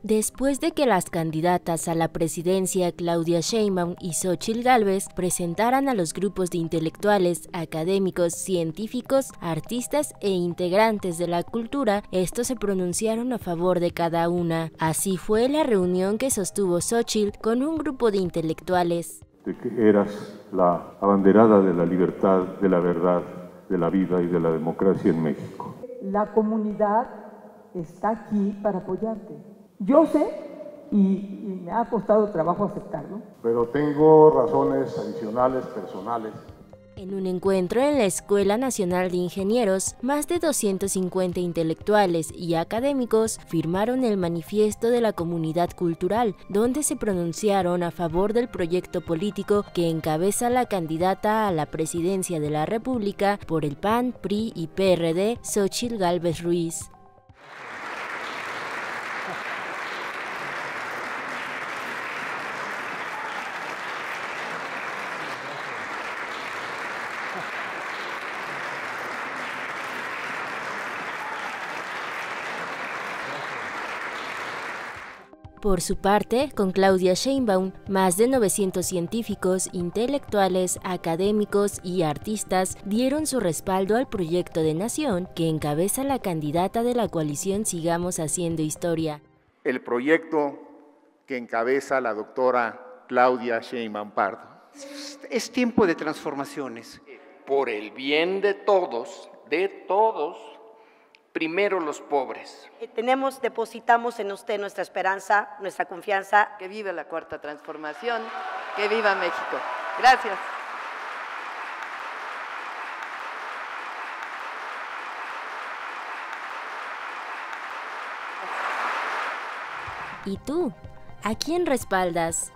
Después de que las candidatas a la presidencia Claudia Sheinbaum y Xóchitl Gálvez presentaran a los grupos de intelectuales, académicos, científicos, artistas e integrantes de la cultura, estos se pronunciaron a favor de cada una. Así fue la reunión que sostuvo Xóchitl con un grupo de intelectuales. De que eras la abanderada de la libertad, de la verdad, de la vida y de la democracia en México. La comunidad está aquí para apoyarte. Yo sé, y me ha costado trabajo aceptarlo, pero tengo razones adicionales personales. En un encuentro en la Escuela Nacional de Ingenieros, más de 250 intelectuales y académicos firmaron el manifiesto de la comunidad cultural, donde se pronunciaron a favor del proyecto político que encabeza la candidata a la presidencia de la República por el PAN, PRI y PRD, Xóchitl Gálvez Ruiz. Por su parte, con Claudia Sheinbaum, más de 900 científicos, intelectuales, académicos y artistas dieron su respaldo al proyecto de nación que encabeza la candidata de la coalición Sigamos Haciendo Historia. El proyecto que encabeza la doctora Claudia Sheinbaum Pardo. Es tiempo de transformaciones. Por el bien de todos, primero los pobres. Depositamos en usted nuestra esperanza, nuestra confianza. Que viva la Cuarta Transformación, que viva México. Gracias. ¿Y tú? ¿A quién respaldas?